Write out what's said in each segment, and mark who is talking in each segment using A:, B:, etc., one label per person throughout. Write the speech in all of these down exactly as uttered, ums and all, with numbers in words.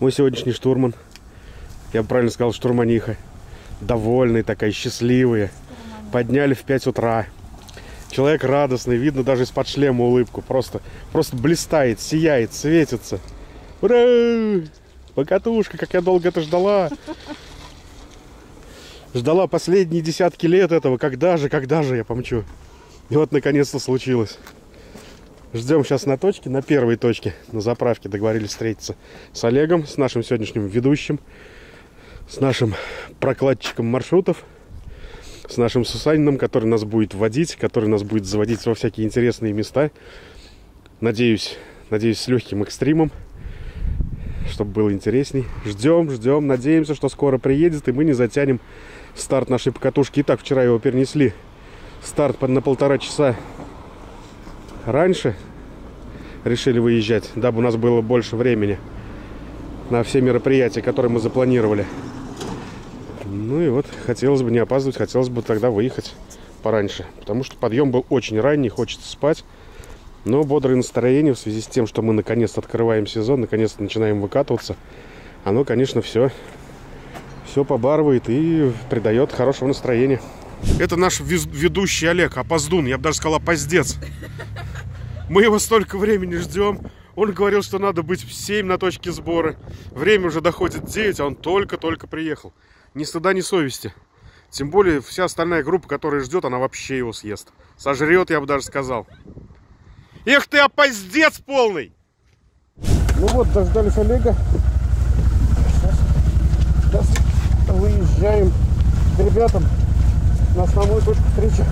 A: Мой сегодняшний штурман, я бы правильно сказал, штурманиха, довольный такая, счастливая. Подняли в пять утра. Человек радостный, видно даже из-под шлема улыбку. Просто, просто блистает, сияет, светится. Ура! Покатушка, как я долго это ждала. Ждала последние десятки лет этого. Когда же, когда же я помчу? И вот наконец-то случилось. Ждем сейчас на точке, на первой точке, на заправке. Договорились встретиться с Олегом, с нашим сегодняшним ведущим, с нашим прокладчиком маршрутов, с нашим Сусанином, который нас будет водить, который нас будет заводить во всякие интересные места. Надеюсь, надеюсь, с легким экстримом, чтобы было интересней. Ждем, ждем, надеемся, что скоро приедет, и мы не затянем старт нашей покатушки. Итак, вчера его перенесли. Старт на полтора часа раньше. Решили выезжать, дабы у нас было больше времени на все мероприятия, которые мы запланировали. Ну и вот, хотелось бы не опаздывать, хотелось бы тогда выехать пораньше. Потому что подъем был очень ранний, хочется спать. Но бодрое настроение в связи с тем, что мы наконец-то открываем сезон, наконец-то начинаем выкатываться. Оно, конечно, все, все побарывает и придает хорошего настроения. Это наш ведущий Олег, опоздун, я бы даже сказал, опоздец. Мы его столько времени ждем. Он говорил, что надо быть в семь на точке сбора. Время уже доходит девять, а он только-только приехал. Ни стыда, ни совести. Тем более вся остальная группа, которая ждет, она вообще его съест. Сожрет, я бы даже сказал. Эх ты, опоздец полный! Ну вот, дождались Олега. Сейчас, сейчас выезжаем к ребятам на основную точку встречи.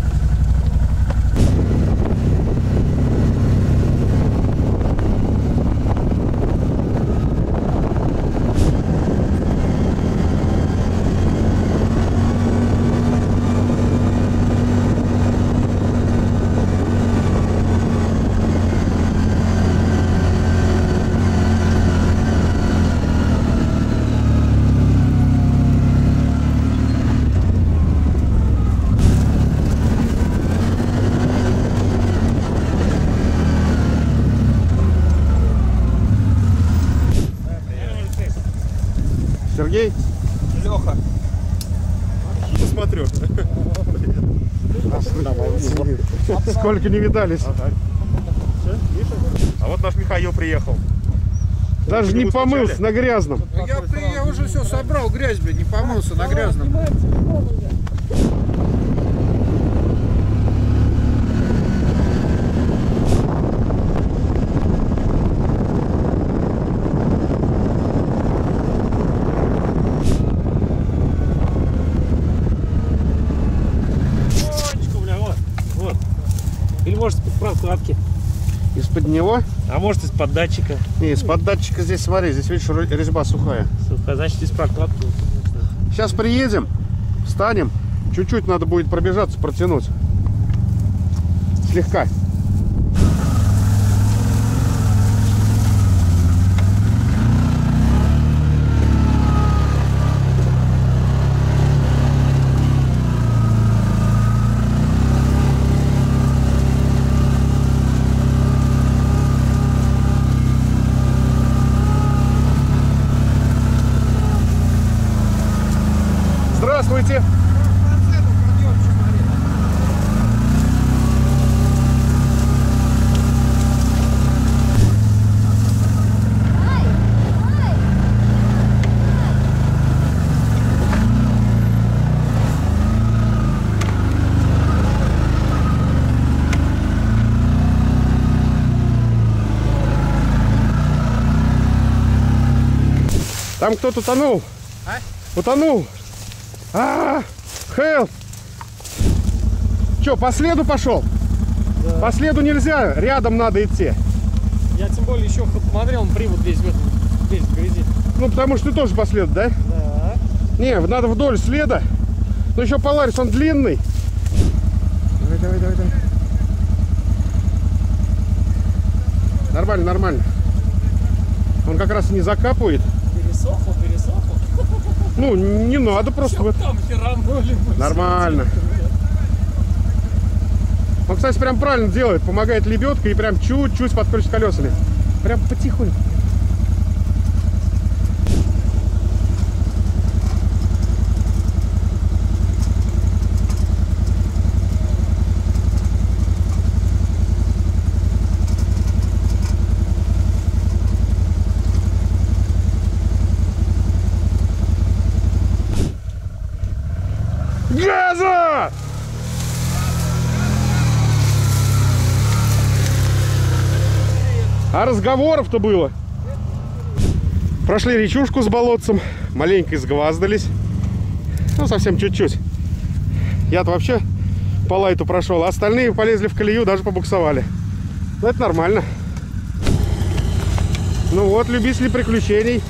A: Сергей?
B: Леха.
A: Посмотрю. Сколько не видались.
B: А вот наш Михаил приехал.
A: Даже не помылся на грязном.
C: Я, я уже все собрал, грязь, блин, не помылся на грязном.
B: Или может из-под прокладки.
A: Из-под него?
B: А может из-под датчика.
A: Не, из-под датчика здесь, смотри, здесь видишь, резьба сухая.
B: Сухая, значит из прокладки.
A: Сейчас приедем, встанем, чуть-чуть надо будет пробежаться, протянуть. Слегка. Здравствуйте! Там кто-то утонул.
C: А?
A: Утонул. А, help! Че, по следу пошел? Да. По следу нельзя, рядом надо идти.
B: Я тем более еще смотрел, он привод весь в этом, весь в грязи.
A: Ну, потому что ты тоже по следу, да?
B: Да.
A: Не, надо вдоль следа. Но еще Polaris, он длинный. Давай, давай, давай, давай. Нормально, нормально. Он как раз не закапывает.
B: Пересохло, пересохло.
A: Ну, не надо просто. Вот.
B: Там херанули.
A: Нормально. Он, кстати, прям правильно делает. Помогает лебедка и прям чуть-чуть подкрутить колесами. Прям потихоньку. Газа! А разговоров-то было. Прошли речушку с болотцем, маленько изгваздались. Ну, совсем чуть-чуть. Я-то вообще по лайту прошел, а остальные полезли в колею, даже побуксовали. Но это нормально. Ну вот, любители приключений.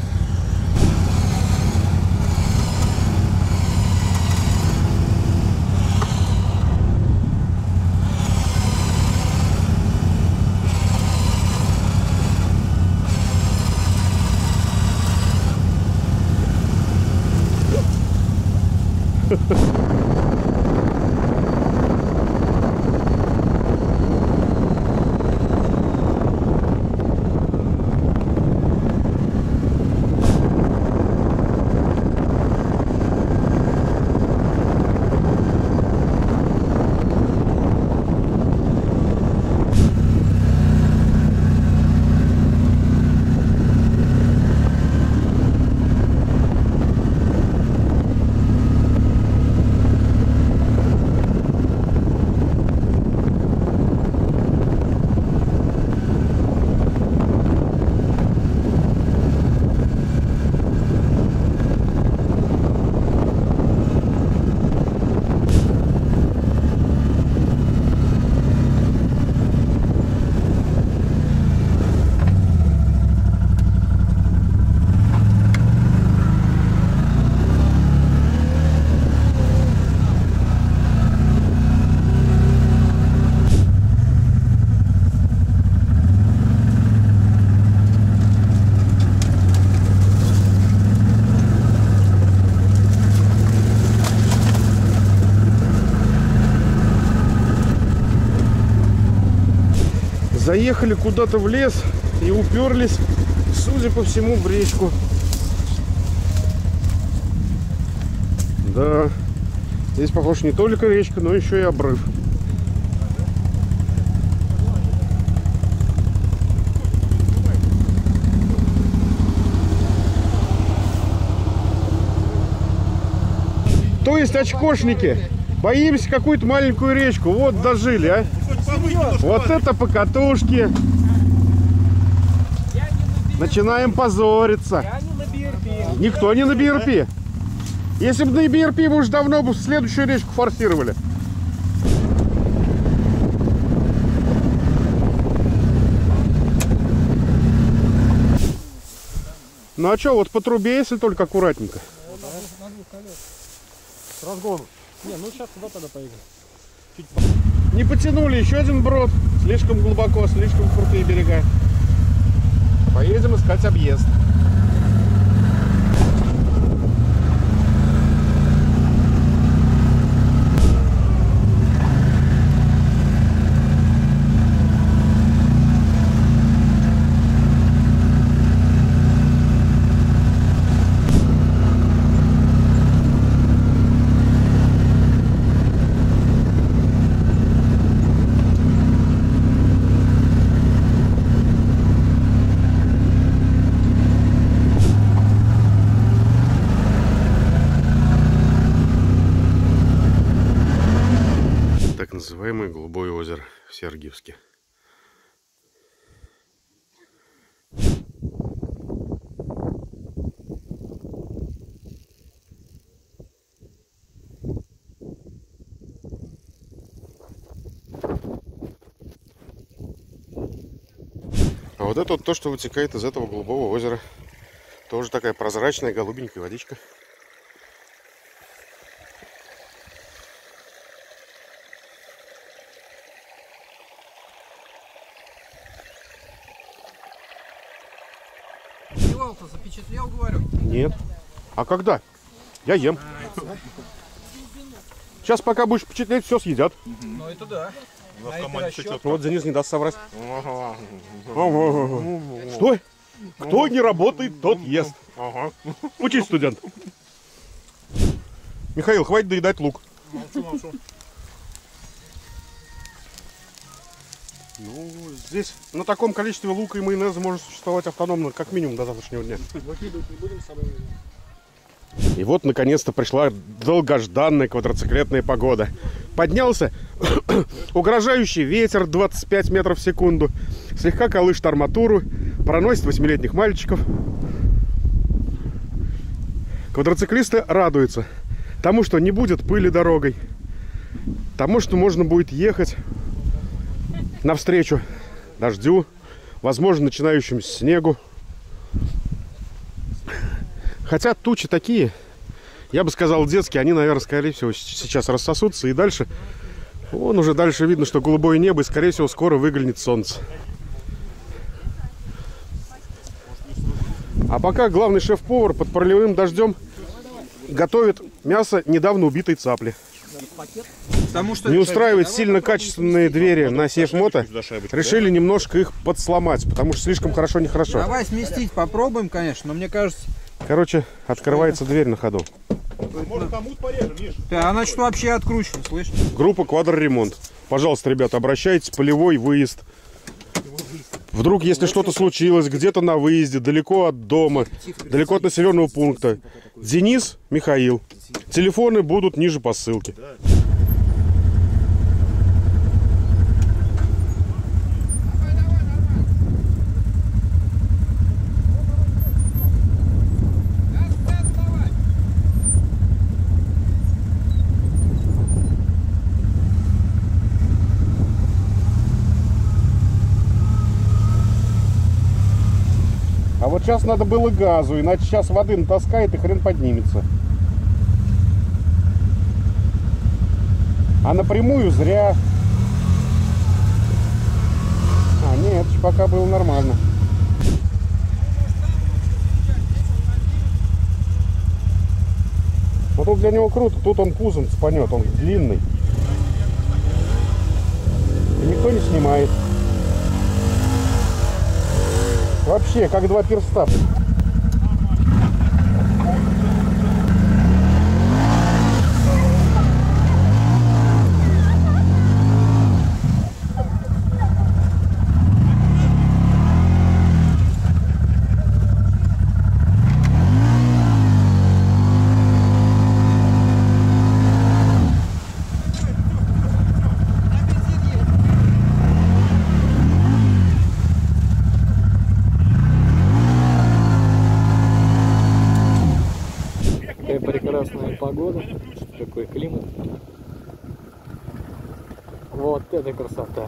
A: Заехали куда-то в лес и уперлись, судя по всему, в речку. Да, здесь, похоже, не только речка, но еще и обрыв. То есть, очкошники, боимся какую-то маленькую речку. Вот дожили, а. Вот это покатушки. Начинаем позориться. Никто не на би эр пи. Если бы на би эр пи, мы уже давно бы следующую речку форсировали. Ну а что, вот по трубе, если только аккуратненько.
B: С разгону. Не, ну сейчас туда тогда поедем. Чуть по...
A: Не потянули еще один брод. Слишком глубоко, слишком крутые берега. Поедем искать объезд. Называемое Голубое озеро в Сергиевске. А вот это вот то, что вытекает из этого Голубого озера. Тоже такая прозрачная голубенькая водичка.
C: Запечатлел, говорю?
A: Нет. А когда? Я ем. Сейчас, пока будешь впечатлять, все съедят.
C: Ну это да.
A: Вот Денис не даст соврать. Что? Кто не работает, тот ест. Учись, студент. Михаил, хватит доедать лук.
B: Молчу, молчу.
A: Ну, здесь на таком количестве лука и майонеза может существовать автономно как минимум до завтрашнего дня.
B: Выкидывать не будем с собой.
A: И вот, наконец-то, пришла долгожданная квадроциклетная погода. Поднялся угрожающий ветер двадцать пять метров в секунду. Слегка колышет арматуру, проносит восьмилетних мальчиков. Квадроциклисты радуются тому, что не будет пыли дорогой. Тому, что можно будет ехать навстречу дождю, возможно, начинающемуся снегу. Хотя тучи такие, я бы сказал, детские, они, наверное, скорее всего, сейчас рассосутся. И дальше, вон уже дальше видно, что голубое небо, и, скорее всего, скоро выглянет солнце. А пока главный шеф-повар под проливным дождем готовит мясо недавно убитой цапли.
C: Потому что
A: Не устраивает сильно качественные двери на сейф-мото. Решили немножко их подсломать, потому что слишком хорошо нехорошо.
C: Давай сместить, попробуем, конечно, но мне кажется...
A: Короче, открывается дверь на ходу.
C: Да, она что вообще откручена, слышишь?
A: Группа «Квадроремонт». Пожалуйста, ребята, обращайтесь, полевой выезд. Вдруг, если что-то случилось, где-то на выезде, далеко от дома, далеко от населенного пункта. Денис, Михаил. Телефоны будут ниже по ссылке. А вот сейчас надо было газу, иначе сейчас воды натаскает и хрен поднимется. А напрямую зря. А, нет, пока было нормально. Вот тут для него круто, тут он пузом цепанет, он длинный. И никто не снимает. Вообще, как два перста.
B: Прекрасная погода, такой климат. Вот это красота.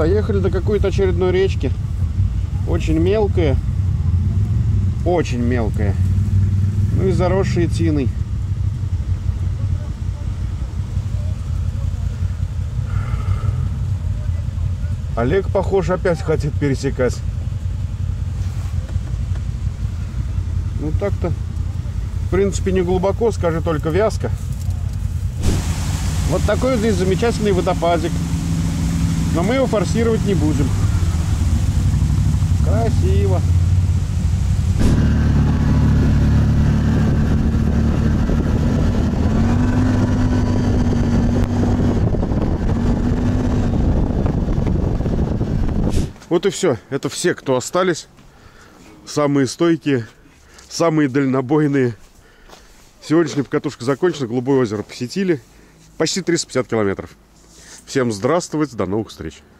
A: Доехали до какой-то очередной речки. Очень мелкая. Очень мелкая. Ну и заросшие тиной. Олег, похоже, опять хотит пересекать. Ну так-то, в принципе, не глубоко, скажи только вязко. Вот такой вот здесь замечательный водопадик. Но мы его форсировать не будем. Красиво. Вот и все. Это все, кто остались. Самые стойкие, самые дальнобойные. Сегодняшняя покатушка закончена. Голубое озеро посетили. Почти триста пятьдесят километров. Всем здравствуйте. До новых встреч.